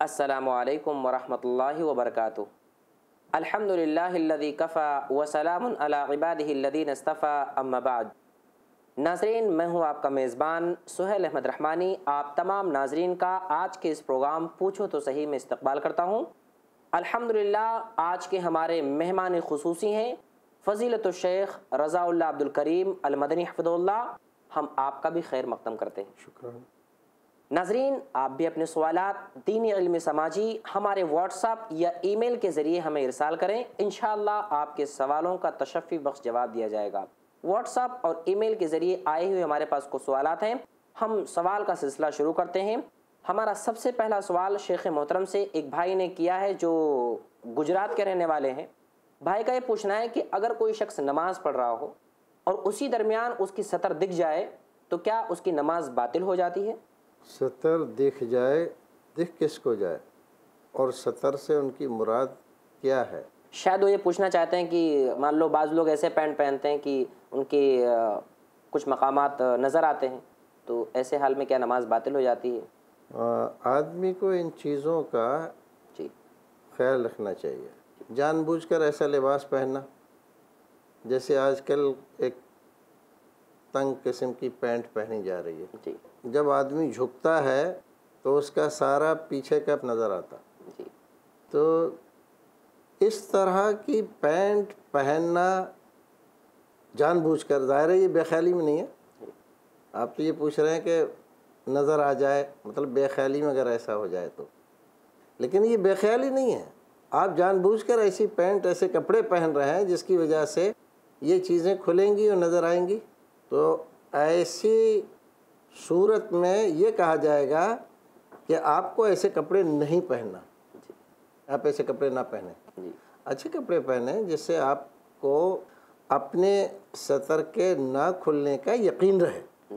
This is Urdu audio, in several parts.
السلام علیکم ورحمۃ اللہ وبرکاتہ۔ الحمدللہ الذی کفا وسلام علی عبادہ الذین اصطفیٰ اما بعد۔ ناظرین، میں ہوں آپ کا میزبان سہیل احمد رحمانی۔ آپ تمام ناظرین کا آج کے اس پروگرام پوچھو تو صحیح میں استقبال کرتا ہوں۔ الحمدللہ آج کے ہمارے مہمان خصوصی ہیں فضیلت الشیخ رضا اللہ عبد الکریم المدنی حفظہ اللہ۔ ہم آپ کا بھی خیر مقدم کرتے ہیں۔ شکریہ۔ ناظرین، آپ بھی اپنے سوالات دینی علم سماجی ہمارے واٹس ایپ یا ای میل کے ذریعے ہمیں ارسال کریں، انشاءاللہ آپ کے سوالوں کا تشفی بخش جواب دیا جائے گا۔ واٹس ایپ اور ای میل کے ذریعے آئے ہوئے ہمارے پاس کچھ سوالات ہیں، ہم سوال کا سلسلہ شروع کرتے ہیں۔ ہمارا سب سے پہلا سوال شیخ محترم سے ایک بھائی نے کیا ہے جو گجرات کے رہنے والے ہیں۔ بھائی کا یہ پوچھنا ہے کہ اگر کوئی شخص نماز پڑھ رہا ہو اور اسی درمیان اس کی سطر دکھ جائے تو کیا اس کی نماز باطل ہو جاتی ہے؟ سطر دکھ جائے، دکھ کس کو جائے اور سطر سے ان کی مراد کیا ہے؟ شاید وہ یہ پوچھنا چاہتے ہیں کہ مان لو بعض لوگ ایسے پینٹ پہنتے ہیں کہ ان کے کچھ مقامات نظر آتے ہیں، تو ایسے حال میں کیا نماز باطل ہو جاتی ہے؟ آدمی کو ان چیزوں کا جی خیال رکھنا چاہیے۔ جان بوجھ کر ایسا لباس پہننا، جیسے آج کل ایک تنگ قسم کی پینٹ پہنی جا رہی ہے، جی جب آدمی جھکتا ہے تو اس کا سارا پیچھے کا نظر آتا، جی تو اس طرح کی پینٹ پہننا جان بوجھ کر، ظاہر ہے یہ بے خیالی میں نہیں ہے۔ آپ تو یہ پوچھ رہے ہیں کہ نظر آ جائے، مطلب بے خیالی میں اگر ایسا ہو جائے تو، لیکن یہ بے خیالی نہیں ہے۔ آپ جان بوجھ کر ایسی پینٹ، ایسے کپڑے پہن رہے ہیں جس کی وجہ سے یہ چیزیں کھلیں گی اور نظر آئیں گی، تو ایسی صورت میں یہ کہا جائے گا کہ آپ کو ایسے کپڑے نہیں پہننا، آپ ایسے کپڑے نہ پہنیں، اچھے کپڑے پہنیں جس سے آپ کو اپنے سطر کے نہ کھلنے کا یقین رہے۔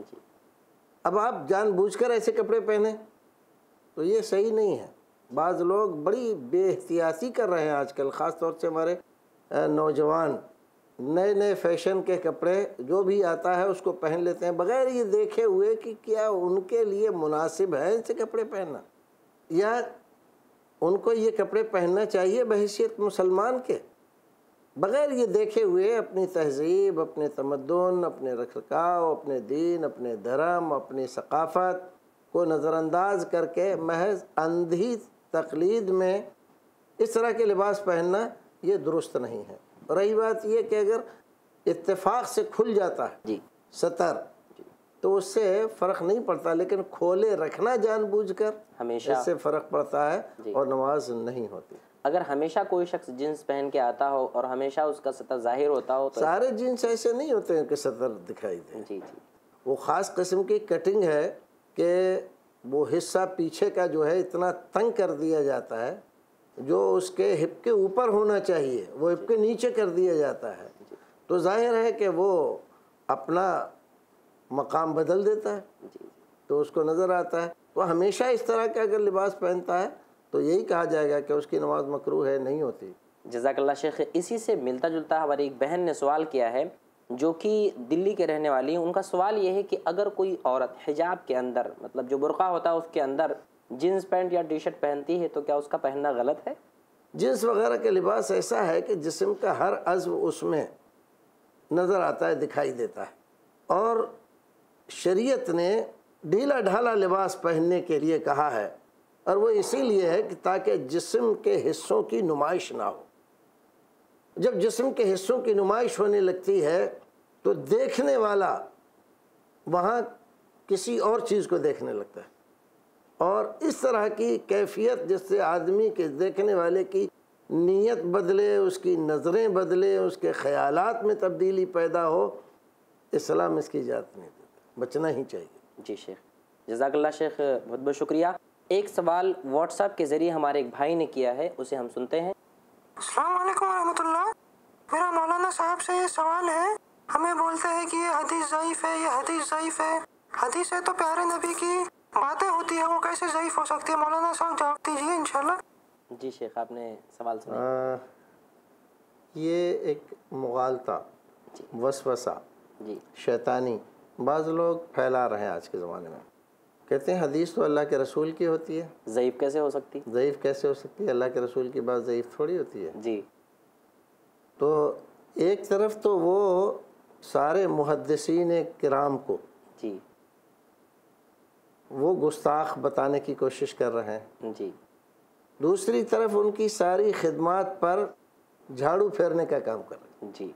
اب آپ جان بوجھ کر ایسے کپڑے پہنیں تو یہ صحیح نہیں ہے۔ بعض لوگ بڑی بے احتیاطی کر رہے ہیں آج کل، خاص طور سے ہمارے نوجوان، نئے نئے فیشن کے کپڑے جو بھی آتا ہے اس کو پہن لیتے ہیں بغیر یہ دیکھے ہوئے کہ کیا ان کے لیے مناسب ہے ایسے کپڑے پہننا، یا ان کو یہ کپڑے پہننا چاہیے بحیثیت مسلمان کے، بغیر یہ دیکھے ہوئے اپنی تہذیب، اپنے تمدن، اپنے رکھ رکھاؤ، اپنے دین، اپنے دھرم، اپنی ثقافت کو نظر انداز کر کے محض اندھی تقلید میں اس طرح کے لباس پہننا یہ درست نہیں ہے۔ رہی بات یہ کہ اگر اتفاق سے کھل جاتا ہے جی سطر تو اس سے فرق نہیں پڑتا، لیکن کھولے رکھنا جان بوجھ کر ہمیشہ اس سے فرق پڑتا ہے جی اور نماز نہیں ہوتی۔ اگر ہمیشہ کوئی شخص جینس پہن کے آتا ہو اور ہمیشہ اس کا سطر ظاہر ہوتا ہو تو سارے جینس ایسے نہیں ہوتے ہیں کہ سطر دکھائی دے، جی جی وہ خاص قسم کی کٹنگ ہے کہ وہ حصہ پیچھے کا جو ہے اتنا تنگ کر دیا جاتا ہے، جو اس کے ہپ کے اوپر ہونا چاہیے وہ ہپ کے نیچے کر دیا جاتا ہے، تو ظاہر ہے کہ وہ اپنا مقام بدل دیتا ہے، تو اس کو نظر آتا ہے۔ تو ہمیشہ اس طرح کا اگر لباس پہنتا ہے تو یہی کہا جائے گا کہ اس کی نماز مکروہ ہے، نہیں ہوتی۔ جزاک اللہ شیخ۔ اسی سے ملتا جلتا ہماری ایک بہن نے سوال کیا ہے جو کہ دلی کے رہنے والی ہیں۔ ان کا سوال یہ ہے کہ اگر کوئی عورت حجاب کے اندر، مطلب جو برقع ہوتا ہے اس کے اندر جینس پینٹ یا ٹی شرٹ پہنتی ہے تو کیا اس کا پہننا غلط ہے؟ جنس وغیرہ کے لباس ایسا ہے کہ جسم کا ہر عضو اس میں نظر آتا ہے، دکھائی دیتا ہے، اور شریعت نے ڈھیلا ڈھالا لباس پہننے کے لیے کہا ہے، اور وہ اسی لیے ہے کہ تاکہ جسم کے حصوں کی نمائش نہ ہو۔ جب جسم کے حصوں کی نمائش ہونے لگتی ہے تو دیکھنے والا وہاں کسی اور چیز کو دیکھنے لگتا ہے، اور اس طرح کی کیفیت جس سے آدمی کے دیکھنے والے کی نیت بدلے، اس کی نظریں بدلے، اس کے خیالات میں تبدیلی پیدا ہو، اسلام اس کی اجازت نہیں دیتا، بچنا ہی چاہیے۔ جی شیخ، جزاک اللہ شیخ، بہت بہت شکریہ۔ ایک سوال واٹس ایپ کے ذریعے ہمارے ایک بھائی نے کیا ہے، اسے ہم سنتے ہیں۔ السلام علیکم ورحمۃ اللہ۔ میرا مولانا صاحب سے یہ سوال ہے، ہمیں بولتے ہیں کہ یہ حدیث ضعیف ہے، یہ حدیث ضعیف ہے۔ حدیث ہے تو پیارے نبی کی باتیں ہوتی ہیں، وہ کیسے ضعیف ہو سکتی ہے؟ مولانا صاحب جواب دیجیے انشاءاللہ۔ جی شیخ، آپ نے سوال سنا۔ یہ ایک مغالطہ، وسوسہ جی شیطانی بعض لوگ پھیلا رہے ہیں آج کے زمانے میں، کہتے ہیں حدیث تو اللہ کے رسول کی ہوتی ہے، ضعیف کیسے ہو سکتی؟ ضعیف کیسے ہو سکتی ہے؟ اللہ کے رسول کی بات ضعیف تھوڑی ہوتی ہے۔ جی تو ایک طرف تو وہ سارے محدثین کرام کو جی وہ گستاخ بتانے کی کوشش کر رہے ہیں، جی دوسری طرف ان کی ساری خدمات پر جھاڑو پھیرنے کا کام کر رہے ہیں، جی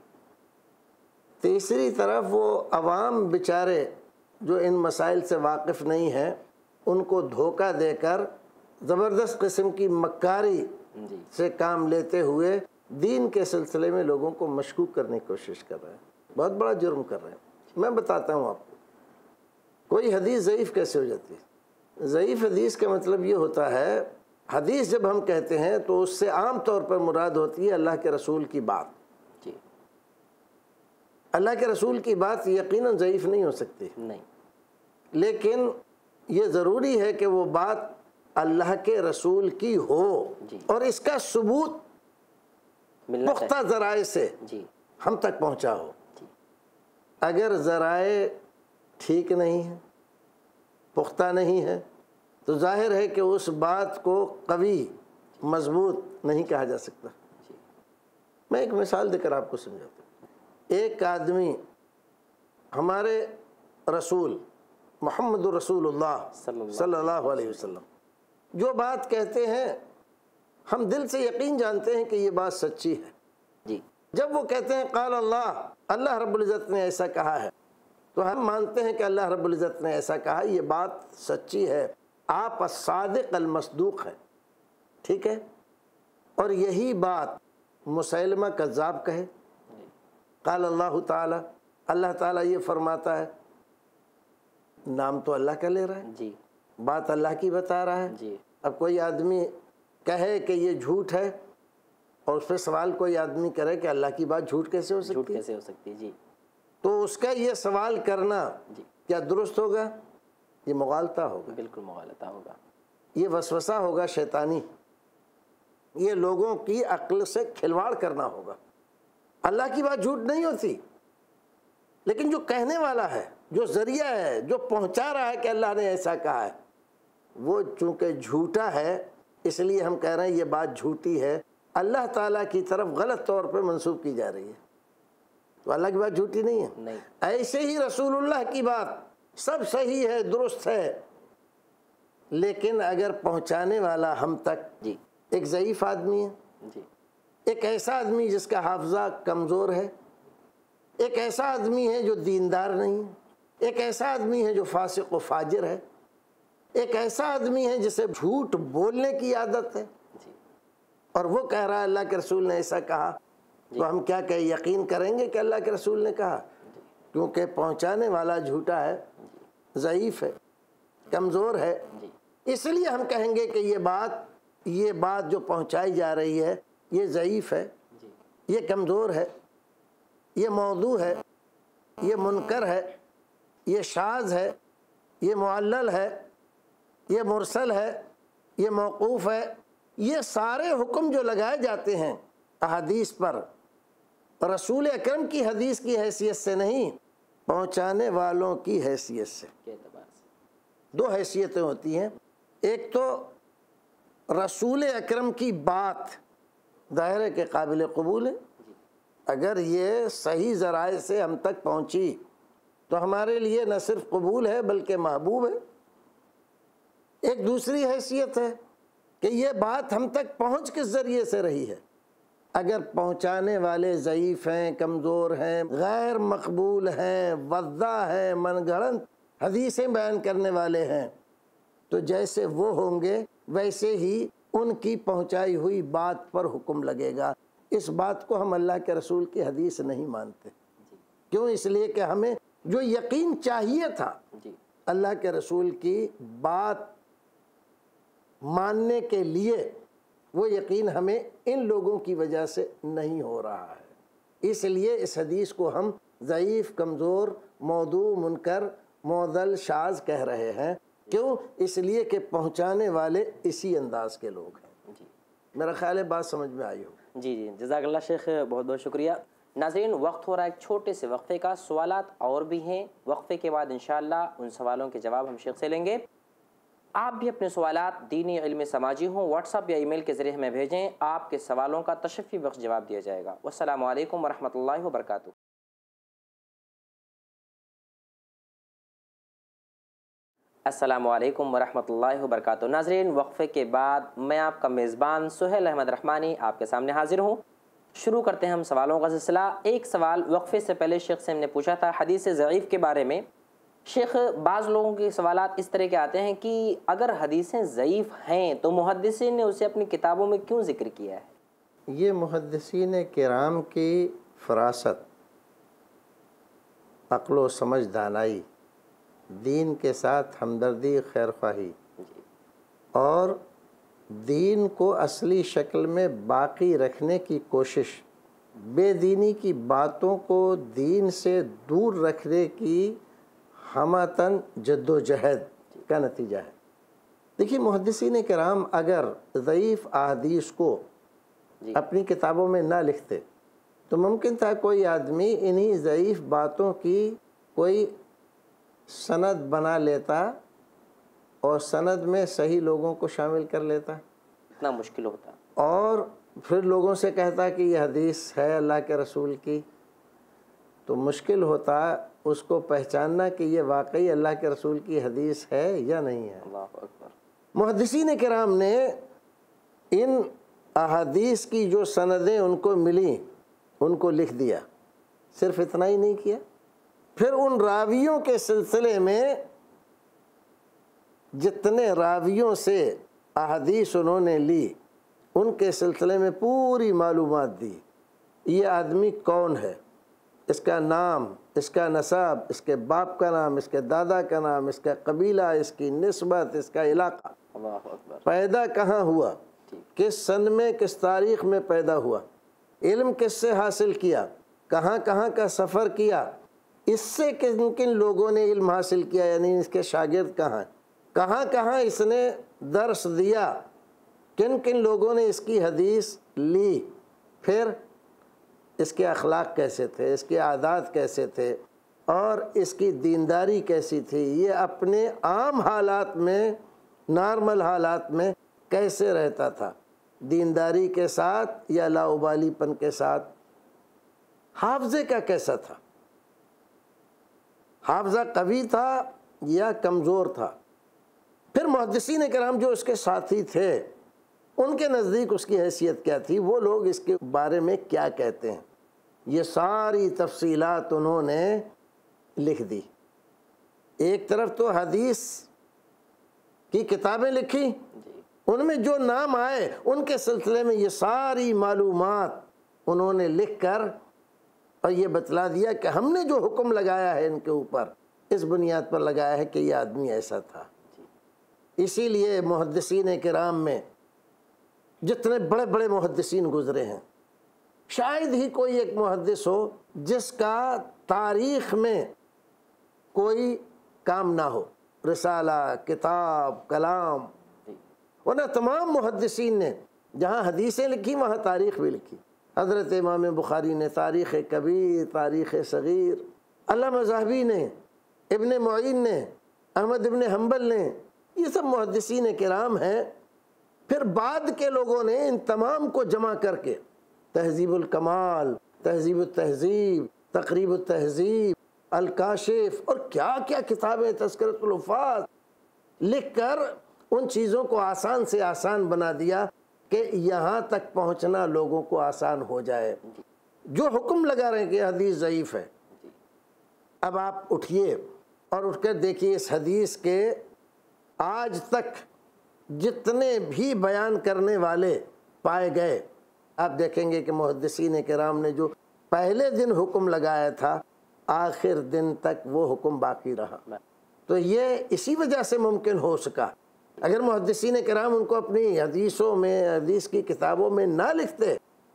تیسری طرف وہ عوام بیچارے جو ان مسائل سے واقف نہیں ہیں ان کو دھوکہ دے کر زبردست قسم کی مکاری جی سے کام لیتے ہوئے دین کے سلسلے میں لوگوں کو مشکوک کرنے کی کوشش کر رہے ہیں، بہت بڑا جرم کر رہے ہیں۔ میں بتاتا ہوں آپ کو، کوئی حدیث ضعیف کیسے ہو جاتی ہے؟ ضعیف حدیث کا مطلب یہ ہوتا ہے، حدیث جب ہم کہتے ہیں تو اس سے عام طور پر مراد ہوتی ہے اللہ کے رسول کی بات۔ جی اللہ کے رسول کی بات یقیناً ضعیف نہیں ہو سکتی، نہیں، لیکن یہ ضروری ہے کہ وہ بات اللہ کے رسول کی ہو جی اور اس کا ثبوت ملنا پختہ ذرائع سے جی ہم تک پہنچا ہو۔ جی اگر ذرائع ٹھیک نہیں ہیں، پختہ نہیں ہے، تو ظاہر ہے کہ اس بات کو قوی مضبوط نہیں کہا جا سکتا۔ جی میں ایک مثال دے کر آپ کو سمجھاتا ہوں۔ ایک آدمی ہمارے رسول محمد رسول اللہ صلی اللہ علیہ وسلم جو بات کہتے ہیں ہم دل سے یقین جانتے ہیں کہ یہ بات سچی ہے، جی جب وہ کہتے ہیں قال اللہ، اللہ رب العزت نے ایسا کہا ہے، تو ہم مانتے ہیں کہ اللہ رب العزت نے ایسا کہا، یہ بات سچی ہے، آپ الصادق المصدوق ہیں، ٹھیک ہے؟ اور یہی بات مسیلمہ کذاب کہے، قال اللہ تعالی، اللہ تعالیٰ یہ فرماتا ہے، نام تو اللہ کا لے رہا ہے، جی بات اللہ کی بتا رہا ہے۔ جی اب کوئی آدمی کہے کہ یہ جھوٹ ہے اور اس پہ سوال کوئی آدمی کرے کہ اللہ کی بات جھوٹ کیسے ہو جھوٹ سکتی ہے، کیسے ہو سکتی؟ جی تو اس کا یہ سوال کرنا جی کیا درست ہوگا؟ یہ مغالطہ ہوگا، بالکل مغالطہ ہوگا۔ یہ وسوسہ ہوگا شیطانی، یہ لوگوں کی عقل سے کھلواڑ کرنا ہوگا۔ اللہ کی بات جھوٹ نہیں ہوتی، لیکن جو کہنے والا ہے، جو ذریعہ ہے، جو پہنچا رہا ہے کہ اللہ نے ایسا کہا ہے، وہ چونکہ جھوٹا ہے، اس لیے ہم کہہ رہے ہیں یہ بات جھوٹی ہے، اللہ تعالیٰ کی طرف غلط طور پہ منسوب کی جا رہی ہے، تو اللہ کی بات جھوٹی نہیں ہے۔ نہیں، ایسے ہی رسول اللہ کی بات سب صحیح ہے، درست ہے، لیکن اگر پہنچانے والا ہم تک جی ایک ضعیف آدمی ہے، جی ایک ایسا آدمی جس کا حافظہ کمزور ہے، ایک ایسا آدمی ہے جو دیندار نہیں ہے، ایک ایسا آدمی ہے جو فاسق و فاجر ہے، ایک ایسا آدمی ہے جسے جھوٹ بولنے کی عادت ہے، جی اور وہ کہہ رہا ہے اللہ کے رسول نے ایسا کہا، تو ہم کیا کہ یقین کریں گے کہ اللہ کے رسول نے کہا؟ کیونکہ پہنچانے والا جھوٹا ہے، ضعیف ہے، کمزور ہے، اس لیے ہم کہیں گے کہ یہ بات جو پہنچائی جا رہی ہے یہ ضعیف ہے، یہ کمزور ہے، یہ موضوع ہے، یہ منکر ہے، یہ شاذ ہے، یہ معلل ہے، یہ مرسل ہے، یہ موقوف ہے۔ یہ سارے حکم جو لگائے جاتے ہیں احادیث پر، رسول اکرم کی حدیث کی حیثیت سے نہیں، پہنچانے والوں کی حیثیت سے۔ کے اعتبار سے دو حیثیتیں ہوتی ہیں، ایک تو رسول اکرم کی بات ظاہر ہے کہ قابل قبول ہے، اگر یہ صحیح ذرائع سے ہم تک پہنچی تو ہمارے لیے نہ صرف قبول ہے بلکہ محبوب ہے۔ ایک دوسری حیثیت ہے کہ یہ بات ہم تک پہنچ کس ذریعے سے رہی ہے، اگر پہنچانے والے ضعیف ہیں، کمزور ہیں، غیر مقبول ہیں، وضاح ہیں، من گھڑت حدیثیں بیان کرنے والے ہیں، تو جیسے وہ ہوں گے ویسے ہی ان کی پہنچائی ہوئی بات پر حکم لگے گا۔ اس بات کو ہم اللہ کے رسول کی حدیث نہیں مانتے، کیوں؟ اس لیے کہ ہمیں جو یقین چاہیے تھا جی اللہ کے رسول کی بات ماننے کے لیے، وہ یقین ہمیں ان لوگوں کی وجہ سے نہیں ہو رہا ہے، اس لیے اس حدیث کو ہم ضعیف، کمزور، موضوع، منکر، معضل، شاذ کہہ رہے ہیں۔ کیوں؟ اس لیے کہ پہنچانے والے اسی انداز کے لوگ ہیں۔ جی میرا خیال ہے بات سمجھ میں آئی ہو۔ جی جی جزاک اللہ شیخ، بہت بہت شکریہ۔ ناظرین، وقت ہو رہا ہے ایک چھوٹے سے وقفے کا، سوالات اور بھی ہیں، وقفے کے بعد انشاءاللہ ان سوالوں کے جواب ہم شیخ سے لیں گے۔ آپ بھی اپنے سوالات دینی علم سماجی ہوں واٹس ایپ یا ای میل کے ذریعے ہمیں بھیجیں، آپ کے سوالوں کا تشفی بخش جواب دیا جائے گا۔ والسلام علیکم ورحمۃ اللہ وبرکاتہ۔ السلام علیکم ورحمۃ اللہ وبرکاتہ۔ ناظرین، وقفے کے بعد میں آپ کا میزبان سہیل احمد رحمانی آپ کے سامنے حاضر ہوں۔ شروع کرتے ہیں ہم سوالوں کا سلسلہ۔ ایک سوال وقفے سے پہلے شیخ سے ہم نے پوچھا تھا حدیث ضعیف کے بارے میں۔ شیخ، بعض لوگوں کے سوالات اس طرح کے آتے ہیں کہ اگر حدیثیں ضعیف ہیں تو محدثین نے اسے اپنی کتابوں میں کیوں ذکر کیا ہے؟ یہ محدثین کرام کی فراست، عقل و سمجھ دانائی، دین کے ساتھ ہمدردی، خیر خواہی اور دین کو اصلی شکل میں باقی رکھنے کی کوشش، بے دینی کی باتوں کو دین سے دور رکھنے کی ہمتاً جد و جہد کا نتیجہ ہے۔ دیکھیے، محدثین کرام اگر ضعیف احادیث کو اپنی کتابوں میں نہ لکھتے تو ممکن تھا کوئی آدمی انہی ضعیف باتوں کی کوئی سند بنا لیتا اور سند میں صحیح لوگوں کو شامل کر لیتا، اتنا مشکل ہوتا، اور پھر لوگوں سے کہتا کہ یہ حدیث ہے اللہ کے رسول کی، تو مشکل ہوتا اس کو پہچاننا کہ یہ واقعی اللہ کے رسول کی حدیث ہے یا نہیں ہے۔ اللہ اکبر۔ محدثین کرام نے ان احادیث کی جو سندیں ان کو ملیں ان کو لکھ دیا، صرف اتنا ہی نہیں کیا، پھر ان راویوں کے سلسلے میں جتنے راویوں سے احادیث انہوں نے لی ان کے سلسلے میں پوری معلومات دی۔ یہ آدمی کون ہے، اس کا نام، اس کا نسب، اس کے باپ کا نام، اس کے دادا کا نام، اس کا قبیلہ، اس کی نسبت، اس کا علاقہ، اللہ اکبر، پیدا کہاں ہوا، کس سن میں، کس تاریخ میں پیدا ہوا، علم کس سے حاصل کیا، کہاں کہاں کا سفر کیا، اس سے کن کن لوگوں نے علم حاصل کیا، یعنی اس کے شاگرد کہاں، کہاں کہاں اس نے درس دیا، کن کن لوگوں نے اس کی حدیث لی، پھر اس کے اخلاق کیسے تھے، اس کے عادات کیسے تھے اور اس کی دینداری کیسی تھی، یہ اپنے عام حالات میں، نارمل حالات میں کیسے رہتا تھا، دینداری کے ساتھ یا لاؤبالی پن کے ساتھ، حافظے کا کیسا تھا، حافظہ قوی تھا یا کمزور تھا، پھر محدثین کرام جو اس کے ساتھی تھے ان کے نزدیک اس کی حیثیت کیا تھی، وہ لوگ اس کے بارے میں کیا کہتے ہیں، یہ ساری تفصیلات انہوں نے لکھ دی۔ ایک طرف تو حدیث کی کتابیں لکھی، ان میں جو نام آئے ان کے سلسلے میں یہ ساری معلومات انہوں نے لکھ کر اور یہ بتلا دیا کہ ہم نے جو حکم لگایا ہے ان کے اوپر اس بنیاد پر لگایا ہے کہ یہ آدمی ایسا تھا۔ اسی لیے محدثین کرام میں جتنے بڑے بڑے محدثین گزرے ہیں، شاید ہی کوئی ایک محدث ہو جس کا تاریخ میں کوئی کام نہ ہو، رسالہ، کتاب، کلام، ورنہ تمام محدثین نے جہاں حدیثیں لکھی وہاں تاریخ بھی لکھی۔ حضرت امام بخاری نے تاریخ کبیر، تاریخ صغیر، علامہ ذہبی نے، ابن معین نے، احمد ابن حنبل نے، یہ سب محدثین کرام ہیں۔ پھر بعد کے لوگوں نے ان تمام کو جمع کر کے تہذیب الکمال، تہذیب التہذیب، تقریب التہذیب، الکاشف اور کیا کیا کتابیں، تذکرۃ الحفاظ لکھ کر ان چیزوں کو آسان سے آسان بنا دیا کہ یہاں تک پہنچنا لوگوں کو آسان ہو جائے۔ جو حکم لگا رہے ہیں کہ حدیث ضعیف ہے، اب آپ اٹھیے اور اٹھ کر دیکھیے اس حدیث کے آج تک جتنے بھی بیان کرنے والے پائے گئے، آپ دیکھیں گے کہ محدثین کرام نے جو پہلے دن حکم لگایا تھا آخر دن تک وہ حکم باقی رہا۔ تو یہ اسی وجہ سے ممکن ہو سکا۔ اگر محدثین کرام ان کو اپنی حدیثوں میں، حدیث کی کتابوں میں نہ لکھتے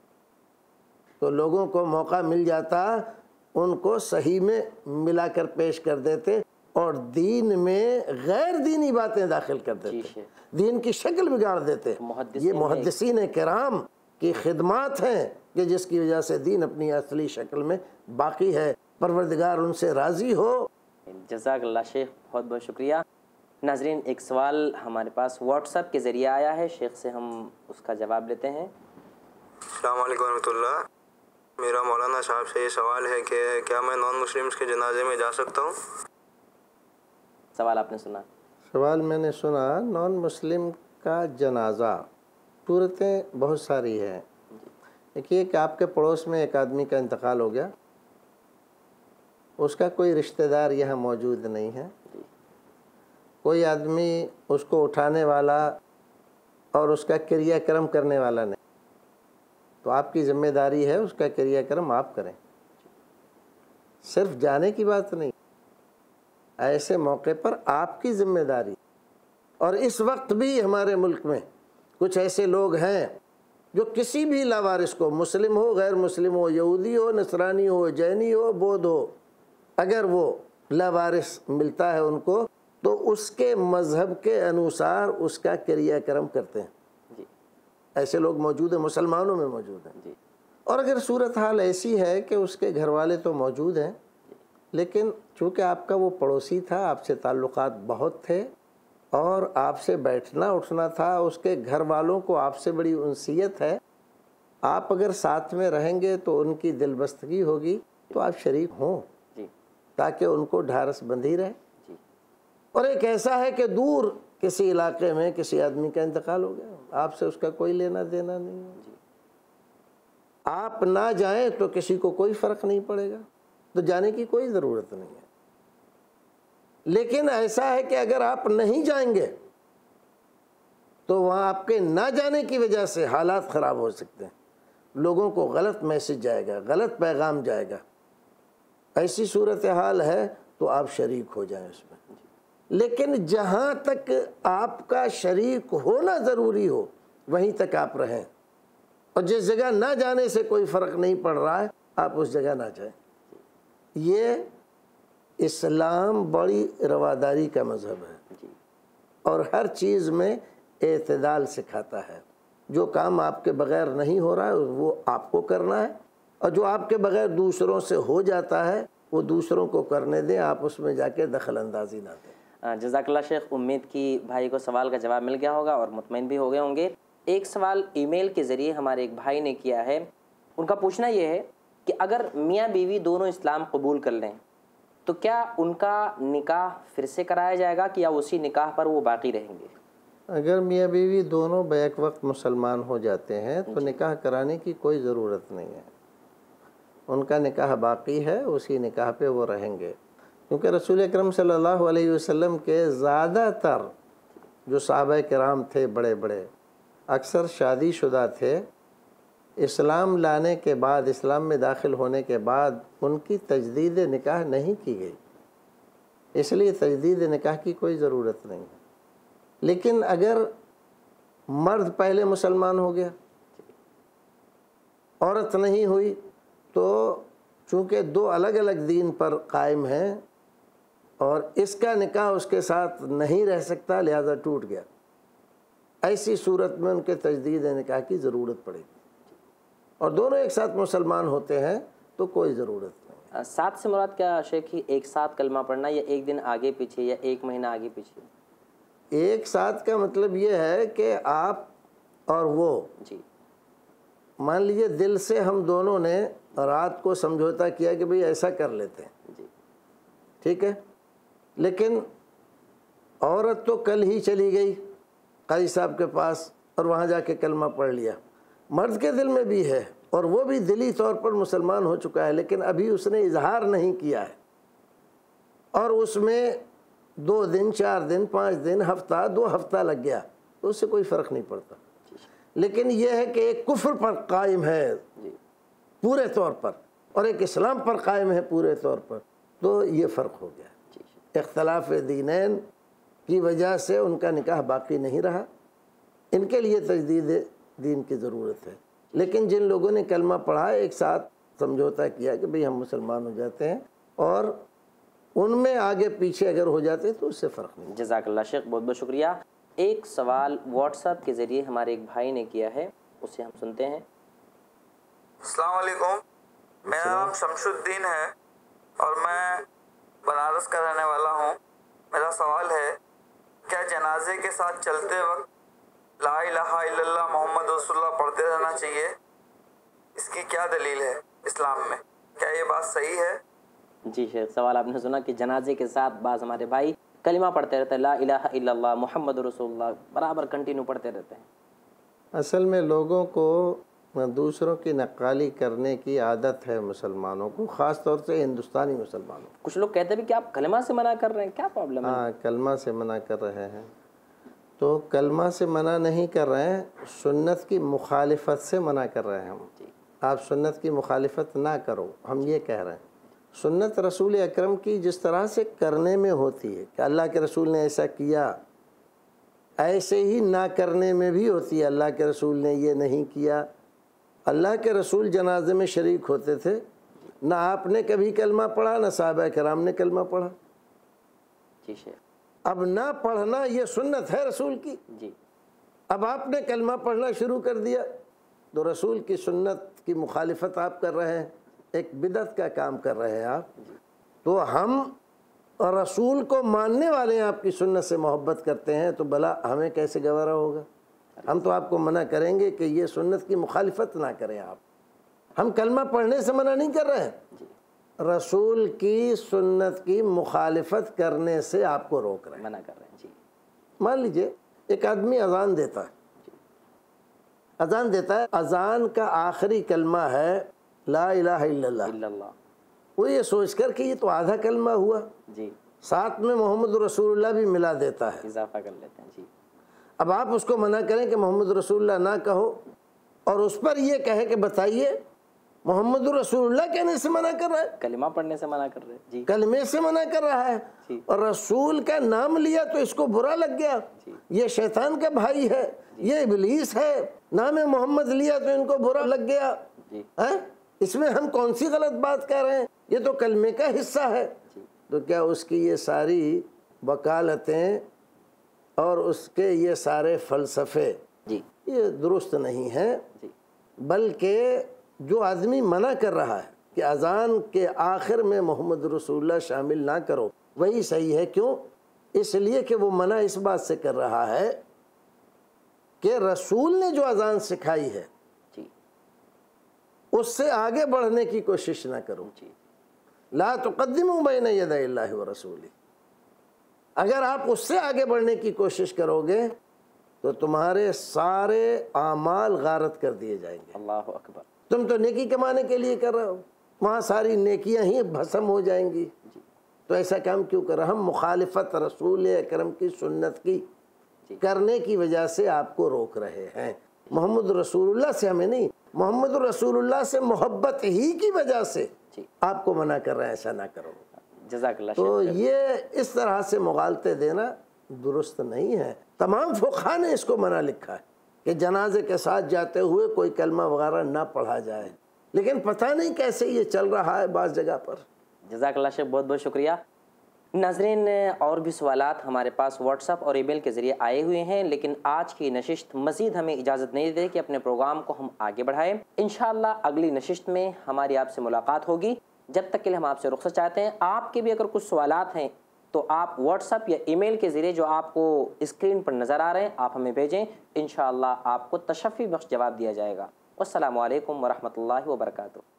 تو لوگوں کو موقع مل جاتا ان کو صحیح میں ملا کر پیش کر دیتے اور دین میں غیر دینی باتیں داخل کر دیتے، دین کی شکل بگاڑ دیتے۔ یہ محدثین کرام کی خدمات ہیں کہ جس کی وجہ سے دین اپنی اصلی شکل میں باقی ہے۔ پروردگار ان سے راضی ہو۔ جزاک اللہ شیخ، بہت بہت شکریہ۔ ناظرین ایک سوال ہمارے پاس واٹس ایپ کے ذریعے آیا ہے، شیخ سے ہم اس کا جواب لیتے ہیں۔ السلام علیکم ورحمۃ اللہ، میرا مولانا صاحب سے یہ سوال ہے کہ کیا میں نان مسلمس کے جنازے میں جا سکتا ہوں؟ سوال آپ نے سنا؟ سوال میں نے سنا، نان مسلم کا جنازہ، صورتیں بہت ساری ہیں۔ ایک یہ کہ آپ کے پڑوس میں ایک آدمی کا انتقال ہو گیا، اس کا کوئی رشتہ دار یہاں موجود نہیں ہے، کوئی آدمی اس کو اٹھانے والا اور اس کا کریا کرم کرنے والا نہیں، تو آپ کی ذمہ داری ہے اس کا کریا کرم آپ کریں، صرف جانے کی بات نہیں، ایسے موقع پر آپ کی ذمہ داری۔ اور اس وقت بھی ہمارے ملک میں کچھ ایسے لوگ ہیں جو کسی بھی لاوارث کو، مسلم ہو غیر مسلم ہو، یہودی ہو نصرانی ہو جینی ہو بودھ ہو، اگر وہ لاوارث ملتا ہے ان کو تو اس کے مذہب کے انوسار اس کا کریا کرم کرتے ہیں۔ ایسے لوگ موجود ہیں، مسلمانوں میں موجود ہیں۔ اور اگر صورتحال ایسی ہے کہ اس کے گھر والے تو موجود ہیں لیکن چونکہ آپ کا وہ پڑوسی تھا، آپ سے تعلقات بہت تھے اور آپ سے بیٹھنا اٹھنا تھا، اس کے گھر والوں کو آپ سے بڑی انسیت ہے، آپ اگر ساتھ میں رہیں گے تو ان کی دل بستگی ہوگی، تو آپ شریک ہوں تاکہ ان کو ڈھارس بندھی رہے۔ اور ایک ایسا ہے کہ دور کسی علاقے میں کسی آدمی کا انتقال ہو گیا، آپ سے اس کا کوئی لینا دینا نہیں ہے، آپ نہ جائیں تو کسی کو کوئی فرق نہیں پڑے گا، تو جانے کی کوئی ضرورت نہیں ہے۔ لیکن ایسا ہے کہ اگر آپ نہیں جائیں گے تو وہاں آپ کے نہ جانے کی وجہ سے حالات خراب ہو سکتے ہیں، لوگوں کو غلط میسج جائے گا، غلط پیغام جائے گا، ایسی صورتحال ہے تو آپ شریک ہو جائیں اس میں۔ لیکن جہاں تک آپ کا شریک ہونا ضروری ہو وہیں تک آپ رہیں، اور جس جگہ نہ جانے سے کوئی فرق نہیں پڑ رہا ہے آپ اس جگہ نہ جائیں۔ یہ اسلام بڑی رواداری کا مذہب ہے اور ہر چیز میں اعتدال سکھاتا ہے۔ جو کام آپ کے بغیر نہیں ہو رہا ہے وہ آپ کو کرنا ہے، اور جو آپ کے بغیر دوسروں سے ہو جاتا ہے وہ دوسروں کو کرنے دیں، آپ اس میں جا کے دخل اندازی نہ دیں۔ جزاک اللہ شیخ، امید کی بھائی کو سوال کا جواب مل گیا ہوگا اور مطمئن بھی ہو گئے ہوں گے۔ ایک سوال ای میل کے ذریعے ہمارے ایک بھائی نے کیا ہے، ان کا پوچھنا یہ ہے کہ اگر میاں بیوی دونوں اسلام قبول کر لیں تو کیا ان کا نکاح پھر سے کرایا جائے گا کہ یا اسی نکاح پر وہ باقی رہیں گے؟ اگر میاں بیوی دونوں بیک وقت مسلمان ہو جاتے ہیں تو نکاح کرانے کی کوئی ضرورت نہیں ہے، ان کا نکاح باقی ہے، اسی نکاح پہ وہ رہیں گے، کیونکہ رسول اکرم صلی اللہ علیہ وسلم کے زیادہ تر جو صحابہ کرام تھے بڑے بڑے اکثر شادی شدہ تھے، اسلام لانے کے بعد، اسلام میں داخل ہونے کے بعد ان کی تجدید نکاح نہیں کی گئی، اس لیے تجدید نکاح کی کوئی ضرورت نہیں ہے۔ لیکن اگر مرد پہلے مسلمان ہو گیا، عورت نہیں ہوئی، تو چونکہ دو الگ الگ دین پر قائم ہیں اور اس کا نکاح اس کے ساتھ نہیں رہ سکتا، لہذا ٹوٹ گیا، ایسی صورت میں ان کے تجدید نکاح کی ضرورت پڑے گی، اور دونوں ایک ساتھ مسلمان ہوتے ہیں تو کوئی ضرورت نہیں۔ ساتھ سے مراد کیا شیخ ہی ایک ساتھ کلمہ پڑھنا یا ایک دن آگے پیچھے یا ایک مہینہ آگے پیچھے؟ ایک ساتھ کا مطلب یہ ہے کہ آپ اور وہ، مان لیجئے دل سے ہم دونوں نے رات کو سمجھوتا کیا کہ بھئی ایسا کر لیتے ہیں، ٹھیک ہے، لیکن عورت تو کل ہی چلی گئی قاضی صاحب کے پاس اور وہاں جا کے کلمہ پڑھ لیا، مرد کے دل میں بھی ہے اور وہ بھی دلی طور پر مسلمان ہو چکا ہے، لیکن ابھی اس نے اظہار نہیں کیا ہے، اور اس میں 2 دن 4 دن 5 دن ہفتہ 2 ہفتہ لگ گیا تو اس سے کوئی فرق نہیں پڑتا۔ لیکن یہ ہے کہ ایک کفر پر قائم ہے پورے طور پر اور ایک اسلام پر قائم ہے پورے طور پر، تو یہ فرق ہو گیا، اختلاف دینین کی وجہ سے ان کا نکاح باقی نہیں رہا، ان کے لیے تجدید دین کی ضرورت ہے۔ لیکن جن لوگوں نے کلمہ پڑھا ایک ساتھ سمجھوتا کیا کہ بھئی ہم مسلمان ہو جاتے ہیں، اور ان میں آگے پیچھے اگر ہو جاتے تو اس سے فرق نہیں۔ جزاک اللہ شیخ، بہت بہت شکریہ۔ ایک سوال واٹس ایپ کے ذریعے ہمارے ایک بھائی نے کیا ہے، اسے ہم سنتے ہیں۔ السلام علیکم، میرا نام شمس الدین ہے اور میں بنارس کا رہنے والا ہوں۔ میرا سوال ہے क्या जनाजे के साथ चलते वक्त ला इलाहा इल्लल्लाह मोहम्मद रसूलुल्लाह पढ़ते रहना चाहिए? इसकी क्या दलील है इस्लाम में? क्या ये बात सही है? जी शेख, सवाल आपने सुना कि जनाजे के साथ बाज़ हमारे भाई कलिमा पढ़ते रहते हैं, ला इलाहा इल्लल्लाह मोहम्मद रसूलुल्लाह बराबर कंटिन्यू पढ़ते रहते हैं। असल में लोगों को दूसरों की नक्काली करने की आदत है मुसलमानों को, ख़ास तौर से हिंदुस्तानी मुसलमानों को। कुछ लोग कहते भी कि आप कलिमा से मना कर रहे हैं, क्या प्रॉब्लम है? हाँ, कलमा से मना कर रहे हैं। तो कलमा से मना नहीं कर रहे हैं, सुन्नत की मुखालिफत से मना कर रहे हैं हम। आप सुन्नत की मुखालिफत ना करो, हम ये कह रहे हैं। सुन्नत रसूल अकरम की जिस तरह से करने में होती है कि अल्लाह के रसूल ने ऐसा किया, ऐसे ही ना करने में भी होती है। अल्लाह के रसूल ने ये नहीं किया। अल्लाह के रसूल जनाजे में शरीक होते थे, ना आपने कभी कलमा पढ़ा, ना साहबा कराम ने कलमा पढ़ा। जी शेख। अब ना पढ़ना ये सुन्नत है रसूल की। जी। अब आपने कलमा पढ़ना शुरू कर दिया तो रसूल की सुन्नत की मुखालिफत आप कर रहे हैं, एक बिदअत का काम कर रहे हैं आप। तो हम रसूल को मानने वाले हैं, आपकी सुन्नत से मोहब्बत करते हैं, तो भला हमें कैसे गवारा होगा? हम तो आपको मना करेंगे कि ये सुन्नत की मुखालिफत ना करें आप। हम कलमा पढ़ने से मना नहीं कर रहे हैं, रसूल की सुन्नत की मुखालिफत करने से आपको रोक रहे हैं, मना कर रहे हैं। जी। मान लीजिए एक आदमी अजान देता है, अजान देता है, अजान का आखिरी कलमा है ला इलाहा इल्लल्लाह। वो ये सोच कर कि ये तो आधा कलमा हुआ, जी, साथ में मोहम्मद रसूलुल्लाह भी मिला देता है, इजाफा कर लेते हैं। जी। अब आप उसको मना करें कि मोहम्मद रसूलुल्लाह ना कहो, और उस पर ये कहे कि बताइए मोहम्मद रसूलुल्लाह कहने से मना कर रहा है, कलिमा पढ़ने से मना कर रहे हैं। जी। कलमे से मना कर रहा है, और रसूल का नाम लिया तो इसको बुरा लग गया, ये शैतान का भाई है, ये इब्लीस है, नाम मोहम्मद लिया तो इनको बुरा लग गया है। इसमें हम कौन सी गलत बात कर रहे हैं? ये तो कलमे का हिस्सा है। तो क्या उसकी ये सारी वकालतें और उसके ये सारे फ़लसफ़े जी, ये दुरुस्त नहीं हैं? बल्कि जो आदमी मना कर रहा है कि अज़ान के आखिर में मोहम्मद रसूलुल्लाह शामिल ना करो, वही सही है। क्यों? इसलिए कि वो मना इस बात से कर रहा है कि रसूल ने जो अज़ान सिखाई है उससे आगे बढ़ने की कोशिश ना करो। ला तुक़द्दिमू बैन यदैल्लाहि व रसूलिही। अगर आप उससे आगे बढ़ने की कोशिश करोगे तो तुम्हारे सारे आमाल गारत कर दिए जाएंगे। अल्लाह अकबर। तुम तो नेकी कमाने के लिए कर रहे हो, वहाँ सारी नेकियां ही भस्म हो जाएंगी। तो ऐसा काम क्यों कर रहे? हम मुखालिफत रसूल अकरम की सुन्नत की करने की वजह से आपको रोक रहे हैं। मोहम्मद रसूलुल्लाह से हमें नहीं, मोहम्मद रसूलुल्लाह से मोहब्बत ही की वजह से आपको मना कर रहे हैं, ऐसा ना करो। जज़ाकल्लाह। तो ये इस तरह से मुगालते देना दुरुस्त नहीं है। तमाम फुक़हा ने इसको मना लिखा है कि जनाजे के साथ जाते हुए कोई कलमा वगैरह ना पढ़ा जाए, लेकिन पता नहीं कैसे ये चल रहा है बाज़ जगह पर। जज़ाकल्लाह शेख, बहुत बहुत शुक्रिया। नाज़रीन, और भी सवालात हमारे पास व्हाट्सअप और ईमेल के ज़रिए आए हुए हैं, लेकिन आज की नशिस्त मज़ीद हमें इजाज़त नहीं दे कि अपने प्रोग्राम को हम आगे बढ़ाएं। इंशाअल्लाह अगली नशिस्त में हमारी आपसे मुलाकात होगी। जब तक के लिए हम आपसे रुख़्सत चाहते हैं। आपके भी अगर कुछ सवालात हैं तो आप व्हाट्सअप या ईमेल के ज़रिए जो आपको स्क्रीन पर नज़र आ रहे हैं आप हमें भेजें। इंशाअल्लाह आपको तशफ़ी बख्श जवाब दिया जाएगा। अस्सलामु अलैकुम व रहमतुल्लाहि व बरकातुहू।